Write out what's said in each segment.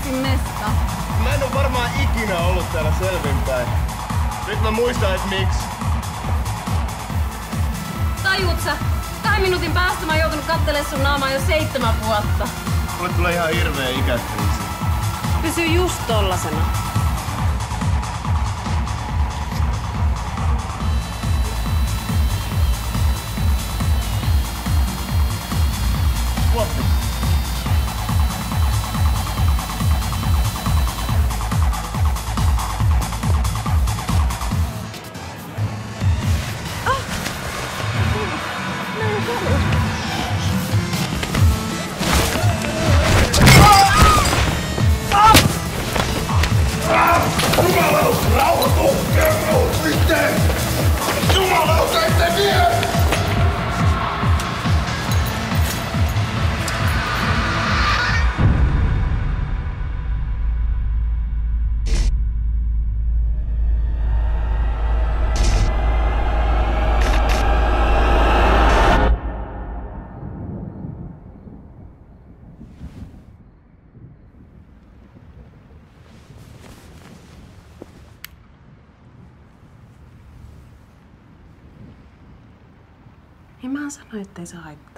helvetin mesta. Mä en oo varmaan ikinä ollut täällä selvinpäin. Nyt mä muistan, et miksi. Tajuut sä? 2 minuutin päästä mä oon joutunut kattelemaan sun naamaa jo 7 vuotta. Mulle tulee ihan hirveä ikäkriisi. Pysy just tollasena. Vuotti. Niin mä sanoin, ettei se haittaa.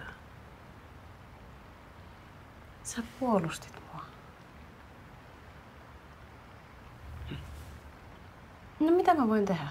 Sä puolustit mua. No mitä mä voin tehdä?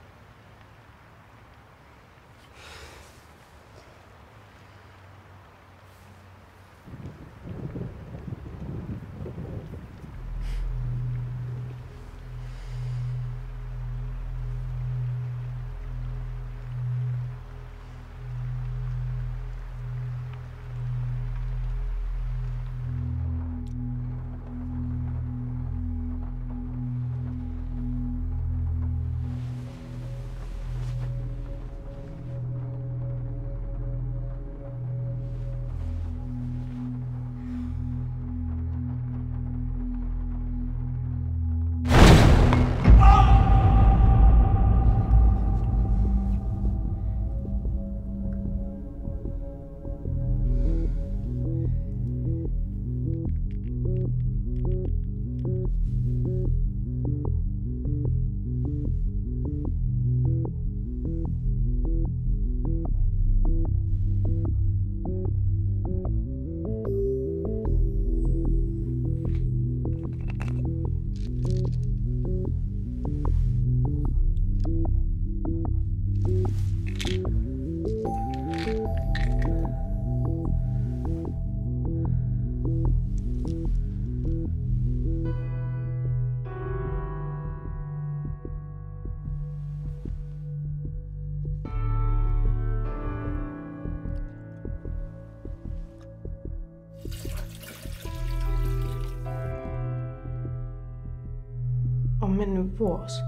On mennyt vuosi.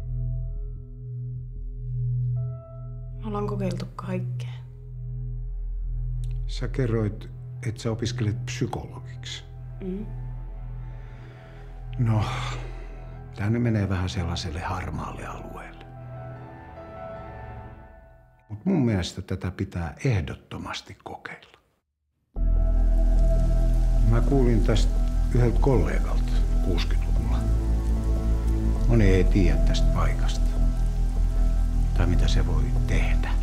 Me ollaan kokeiltu kaikkea. Sä kerroit, että sä opiskelet psykologiksi. No, tää nyt menee vähän sellaiselle harmaalle alueelle. Mut mun mielestä tätä pitää ehdottomasti kokeilla. Mä kuulin tästä yhdeltä kollegalta 60-luvulla. Moni ei tiedä tästä paikasta. Tai mitä se voi tehdä.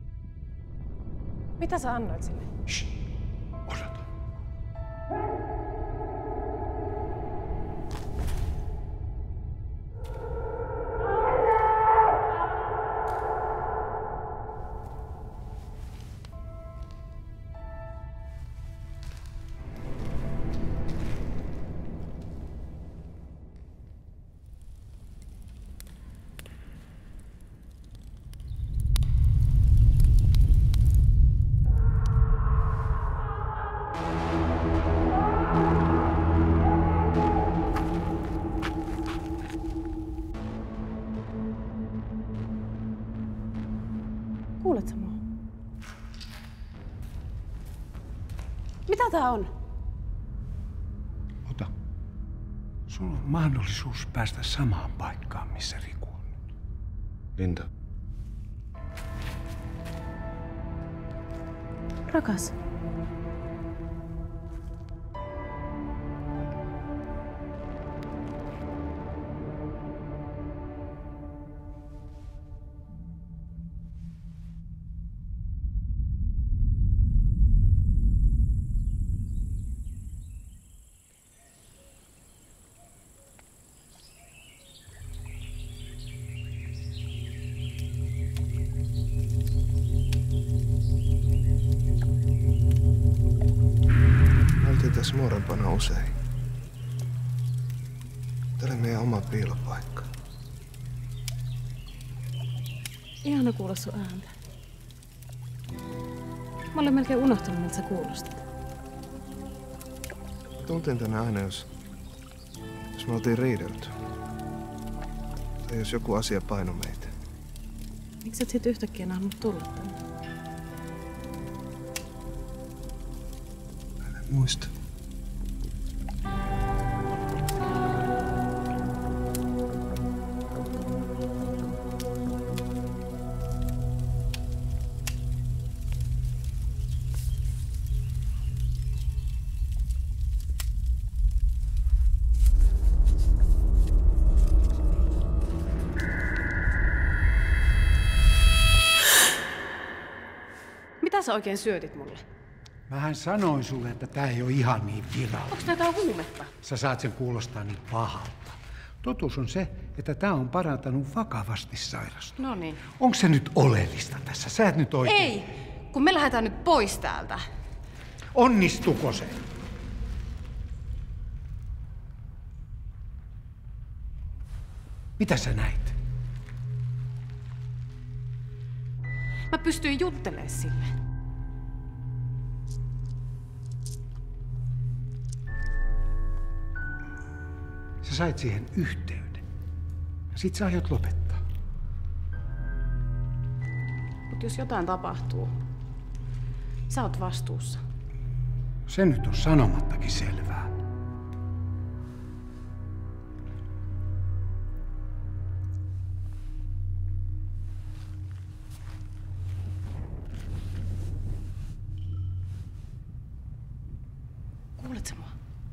Mitä sä annoit sille? Shh. Odota. Kuuletko mua? Mitä tää on? Ota. Sulla on mahdollisuus päästä samaan paikkaan, missä Riku on nyt. Linda. Rakas. Tässä nuorempana usein. Tää oli meidän oma piilopaikka. Ihana kuulla sun ääntä. Mä olen melkein unohtanut, miltä sä kuulostat. Tunteen tänne aina, jos me oltiin riidelty. Tai jos joku asia painoi meitä. Miksi et sit yhtäkkiä nähnyt tulla tänne? Mä en muista. Mitä sä oikein syötit mulle? Mähän sanoin sulle, että tää ei ole ihan niin virallinen. Onks tää jotain huumetta? Sä saat sen kuulostaa niin pahalta. Totuus on se, että tää on parantanut vakavasti sairastunut. No niin. Onko se nyt oleellista tässä? Sä et nyt oikein... Ei, kun me lähdetään nyt pois täältä. Onnistuko se? Mitä sä näit? Mä pystyin juttelemaan sille. Sä sait siihen yhteyden. Ja sit sä aiot lopettaa. Mut jos jotain tapahtuu, sä oot vastuussa. Se nyt on sanomattakin selvää. Kuuletko mua?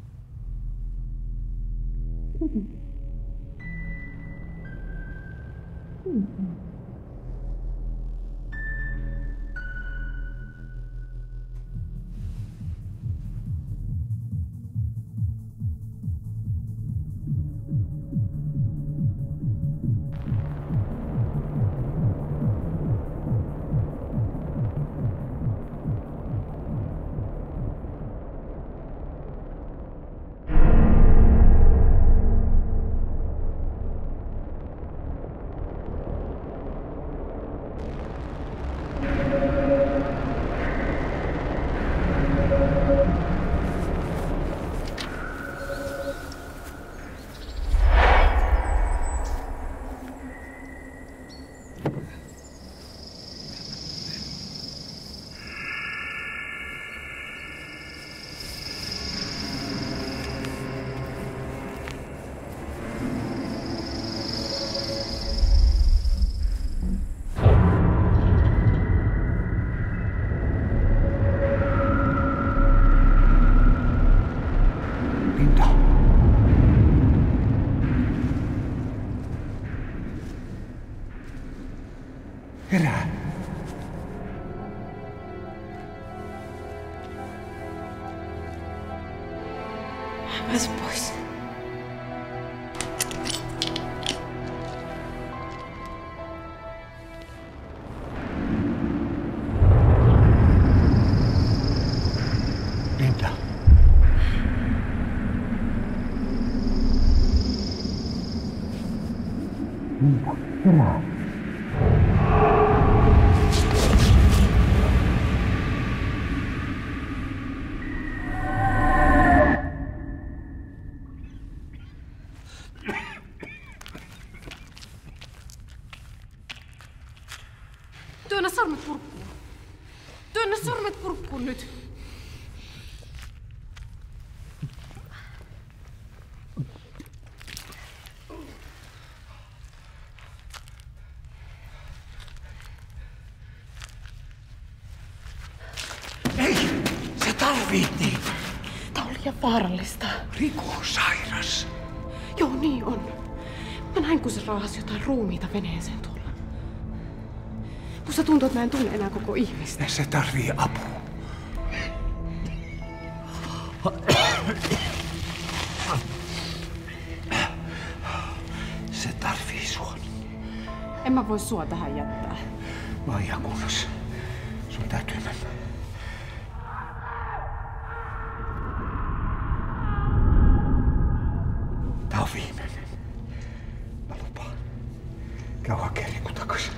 Herää. Pääse pois. Linda. Linda, herää. kurkkuun. Työnnä sormet kurkkuun nyt. Ei! Sä tarvit niitä! Tää on liian vaarallista. Riku on sairas. Joo, niin on. Mä näin, kun se raahasi jotain ruumiita veneeseen tuolla. Musta tuntuu, että mä en tunne enää koko ihmistä. Se tarvii apua. Se tarvii sua. En mä voi sua tähän jättää. Mä oon ihan kunnossa. Sun täytyy mennä. Tää on viimeinen. Mä lupaan. Käy hakee Riku takaisin.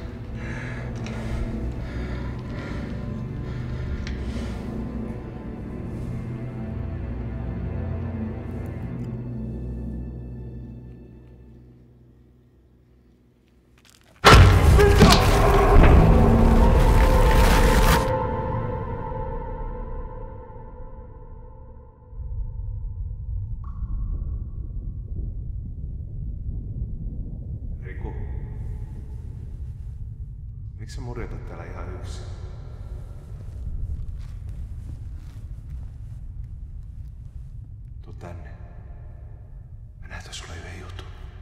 Miksi sä murjotat täällä ihan yksin? Tuu tänne. Mä näytän sulle yhden jutun.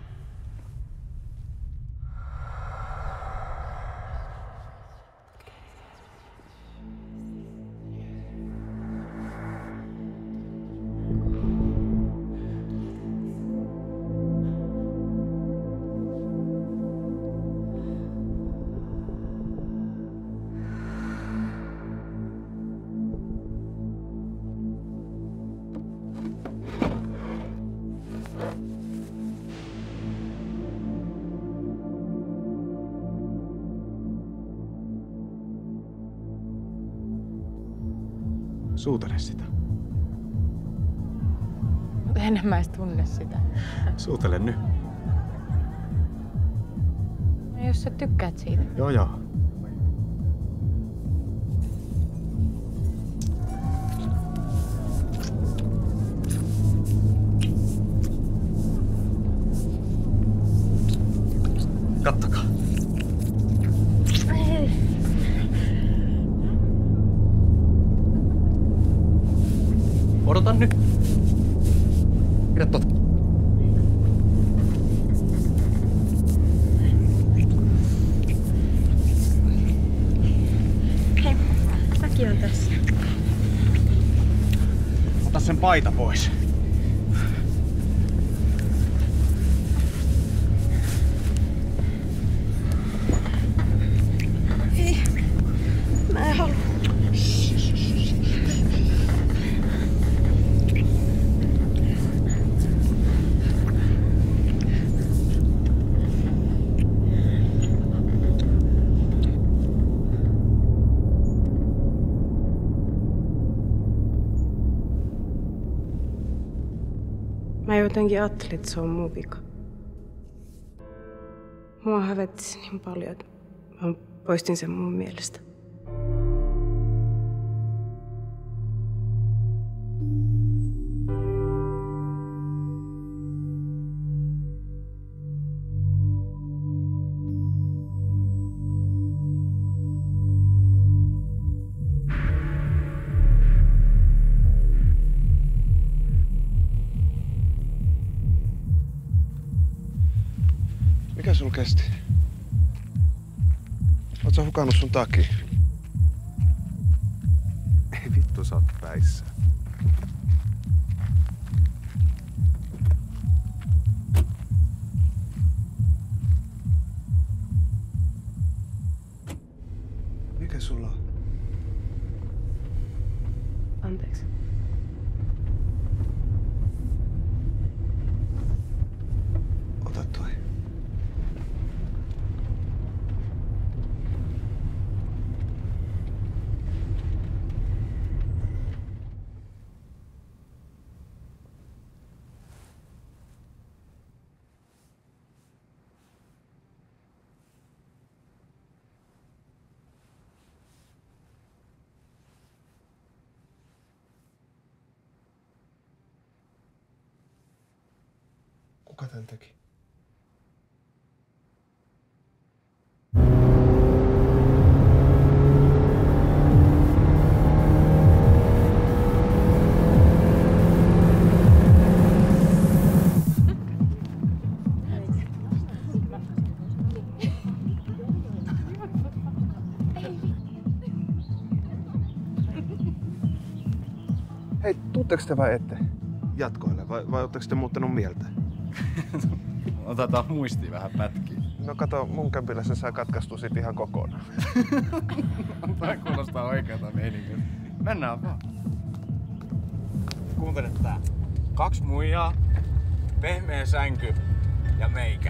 Suutele sitä. Mutta en mä edes tunne sitä. Suutele nyt. No jos sä tykkäät siitä. Joo. Kattokaa. Odotan nyt. Pidä totta. Hei, säkin on tässä. Ota sen paita pois. Ei, mä en halua. Mä jotenkin ajattelin, että se on mun vika. Mua hävettisi niin paljon, että mä poistin sen mun mielestä. Mikä sul kesti? Oot sä hukannut sun takia? Ei vittu, sä oot päissä. Mikä sulla on? Anteeksi. Ota toi. hän teki. Hei, tuutteko te vai ette? Jatkoille vai ootteko te muuttanut mieltä? Otetaan muistiin vähän pätkiä. No kato, mun kämpilässä sä katkaistu sit ihan kokonaan. Tää kuulostaa oikealta meininkiä. Mennään vaan. Kuuntele tää. 2 muijaa, pehmeä sänky ja meikä.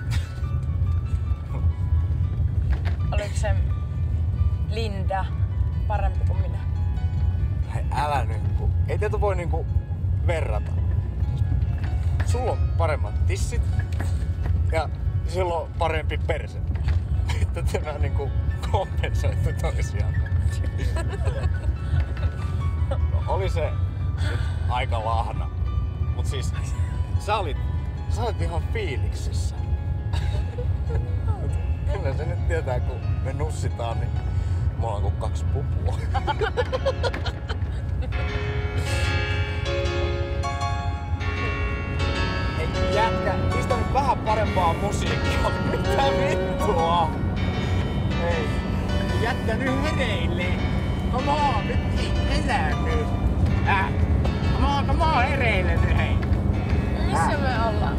Oliko se Linda parempi kuin minä? Hei, älä nyt, kun ei teitä voi niinku verrata. Sulla on paremmat tissit ja sulla on parempi perse. Että te vähän niinku kompensoitte toisiaan. No, oli se nyt aika lahna. Mut siis sä olit ihan fiiliksissä. Kyllä se nyt tietää, kun me nussitaan, niin me ollaan kuin 2 pupua. Hei jätkä, pistä nyt vähän parempaa musiikkia. Mitä vittua? Hei, jätkä nyt hereille. Come on, nyt herää nyt. Come on hereille nyt hei. Missä me ollaan?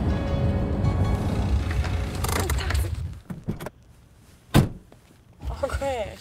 Okei.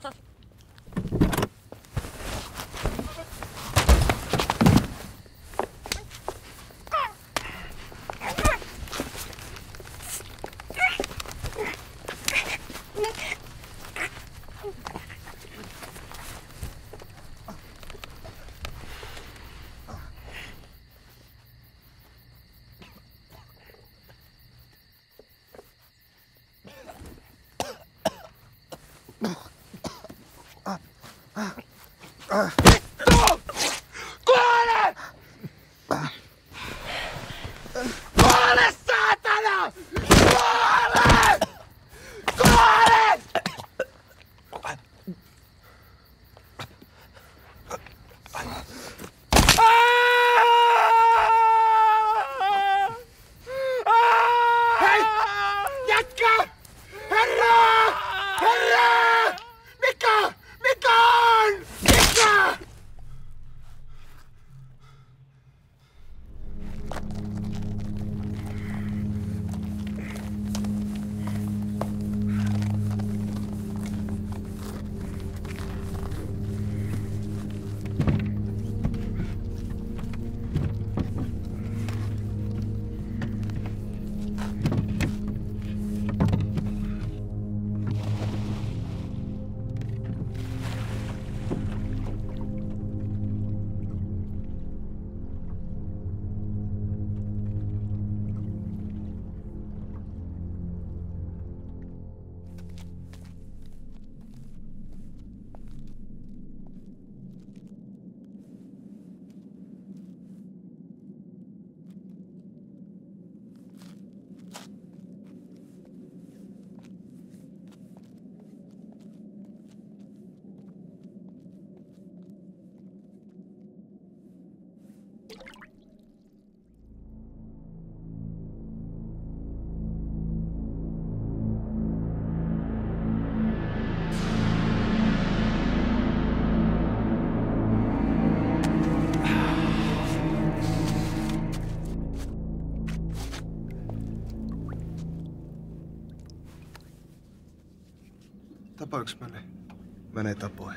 Tapoiks mä ne? Mä ne tapoin.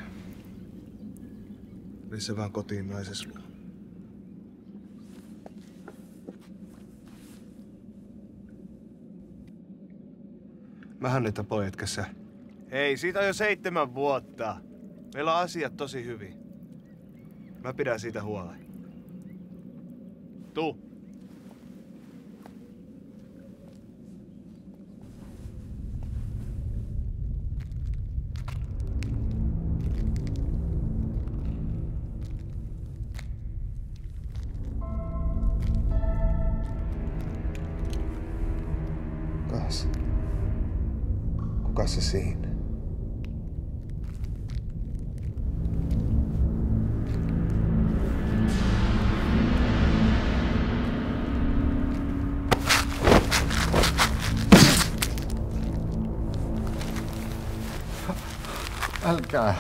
Missä vaan kotiin naises luo. Mähän ne tapoin, etkä sä. Hei, siitä on jo 7 vuotta. Meillä on asiat tosi hyvin. Mä pidän siitä huolen. Tuu. Kuka se siinä? Älkää.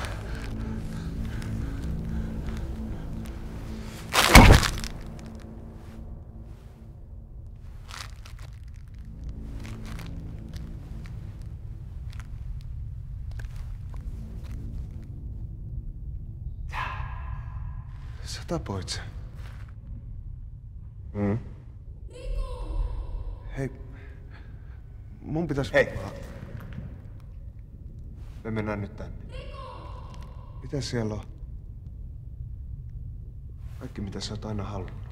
Sä tapoit sen. Hei. Mun pitäis... Hei. Me mennään nyt tänne. Mitä siellä on? Kaikki mitä sä oot aina halunnut.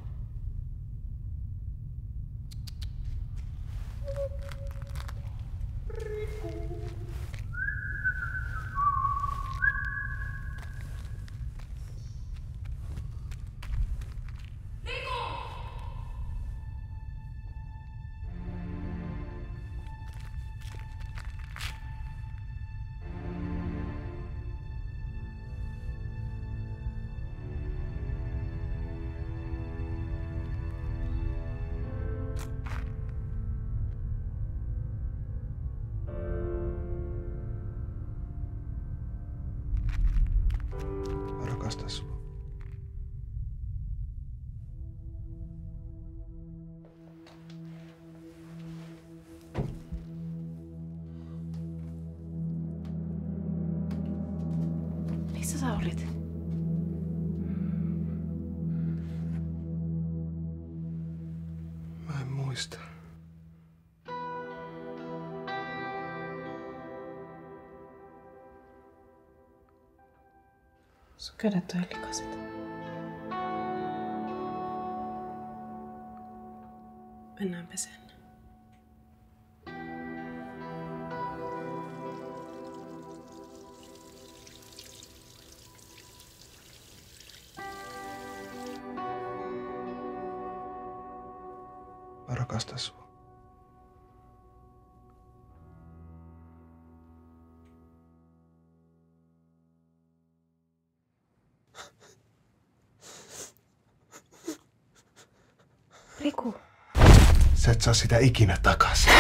Missä sä olit? Mä en muista. Sun kädet on likaset. Mennään peseen. Mä rakastan sua. Riku. Sä et saa sitä ikinä takaisin.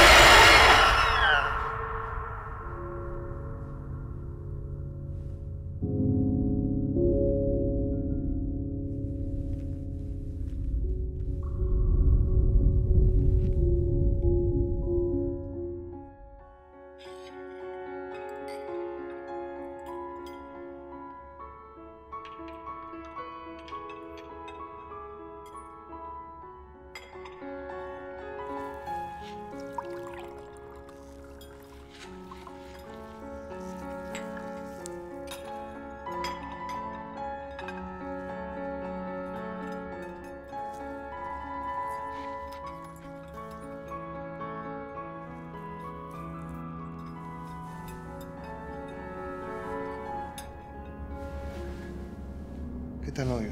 Ketä noi on?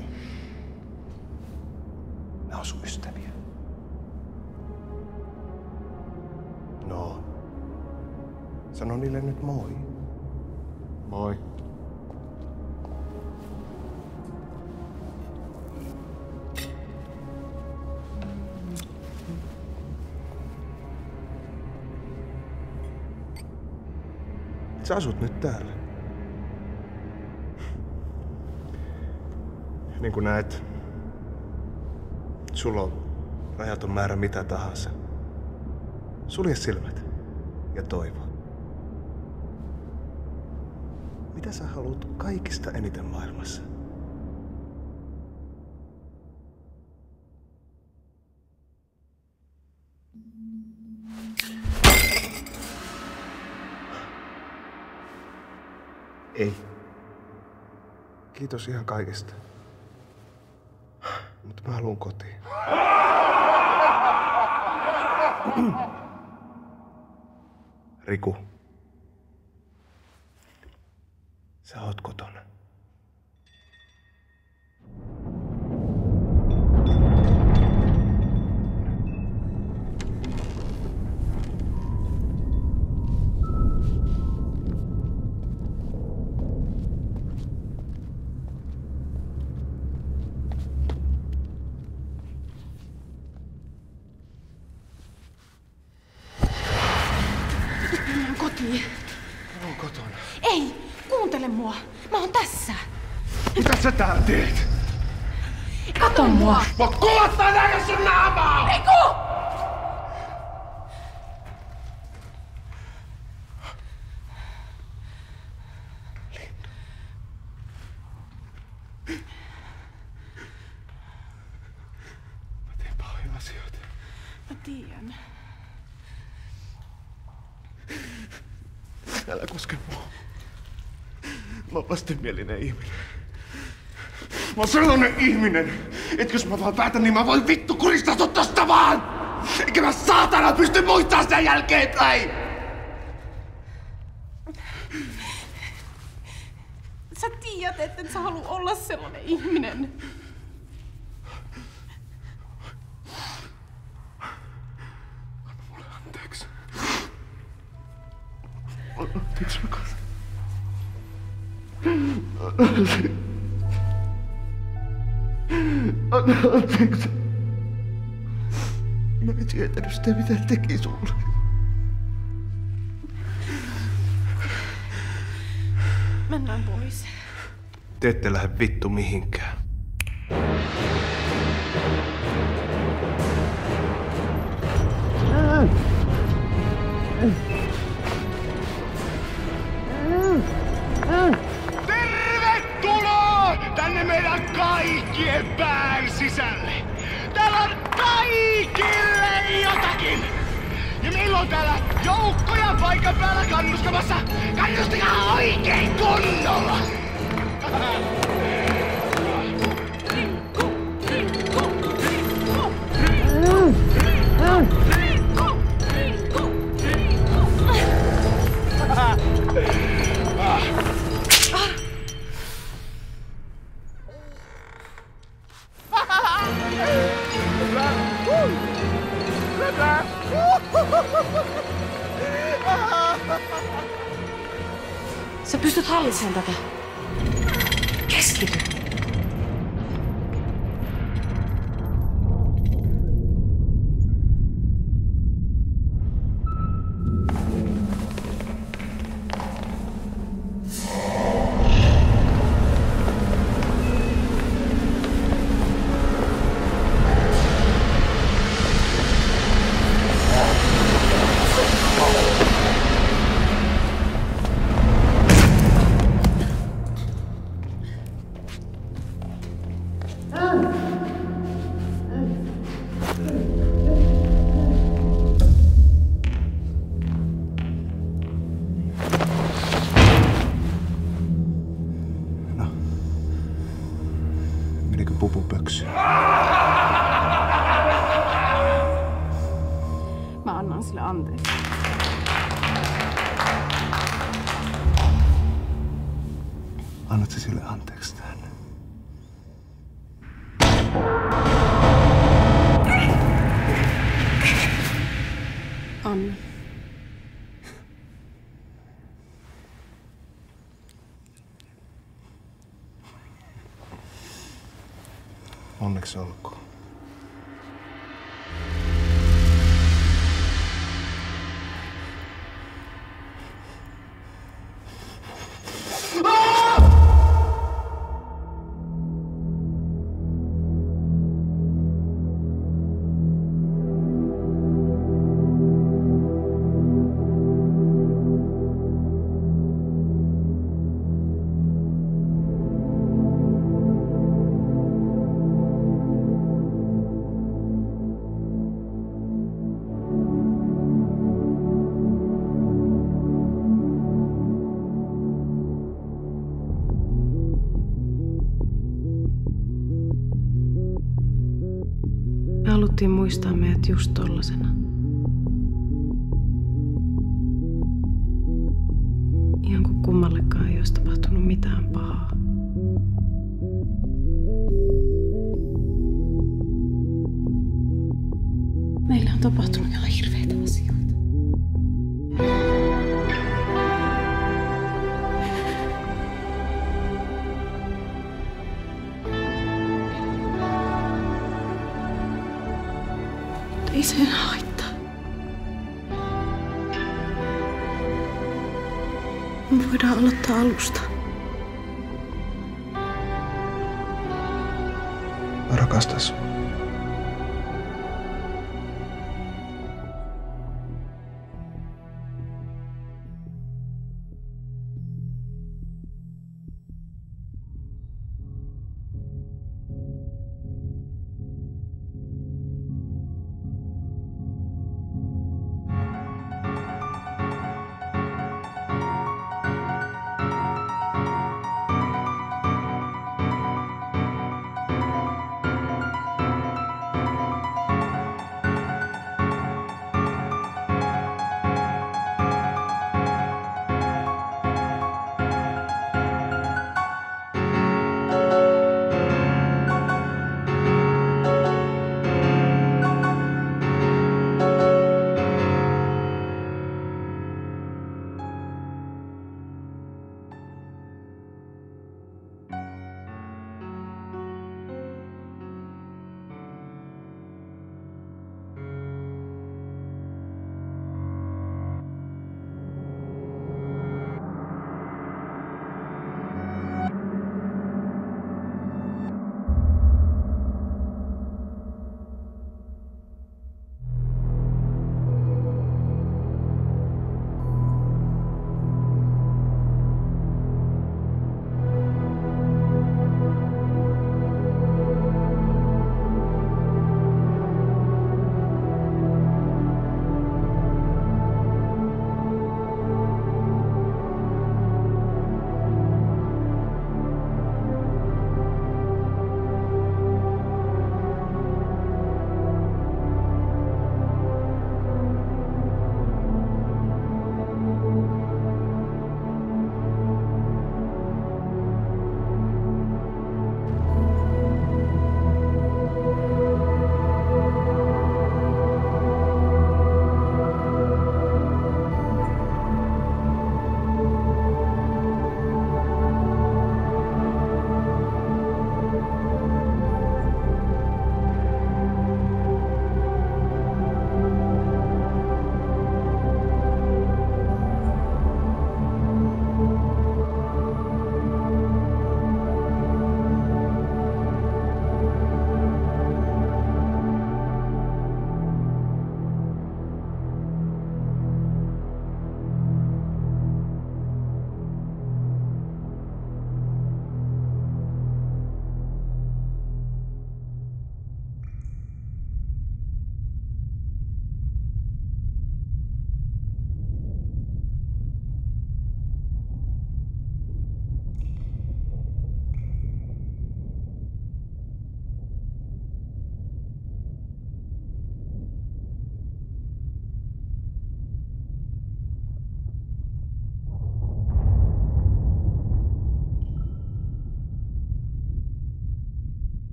Ne on sun ystäviä. No. Sano niille nyt moi. Moi. Sä asut nyt täällä. Niin kuin näet, sulla on rajaton määrä mitä tahansa. Sulje silmät ja toivo. Mitä sä haluat kaikista eniten maailmassa? Ei. Kiitos ihan kaikesta. Mutta mä haluun kotiin. Riku. Sä oot kotona. Kattele mua. Mä oon tässä. Mitä sä täällä teet? Kato mua. Mä kuvattaa nähdä sun naamaa! Riku! Mä teen pahoja asioita. Mä tiedän. Älä koske mua. Mä oon vastenmielinen ihminen. Mä oon sellainen ihminen, että jos mä vaan päätän, niin mä voin vittu kuristaa sut tosta vaan! Eikä mä saatana pysty muistamaan sen jälkeenpäin! Sä tiedät, että sä halua olla sellainen ihminen. Anna mulle anteeksi. Anteeksi, rakas. Anna anteeksi. Mä en tietänyt sitä, mitä teki sulle. Mennään pois. Te ette lähde vittu mihinkään. Tervetuloa tänne meidän kaikkien pään sisälle! Täällä on kaikille jotakin! Ja meillä on täällä joukkoja paikan päällä kannustamassa! Kannustakaa oikein kunnolla! Sä pystyt hallitsemaan tätä. Keskity. Mä annan sille anteeksi. Annat sä sille anteeksi tän? Anna. Onneksi olkoon. Me haluttiin muistaa meidät just tollasena. Ihan kuin kummallekaan ei olisi tapahtunut mitään pahaa. Meillä on tapahtunut ihan hirveitä asioita. Ei se enää haittaa. Me voidaan aloittaa alusta. Mä rakastan sua.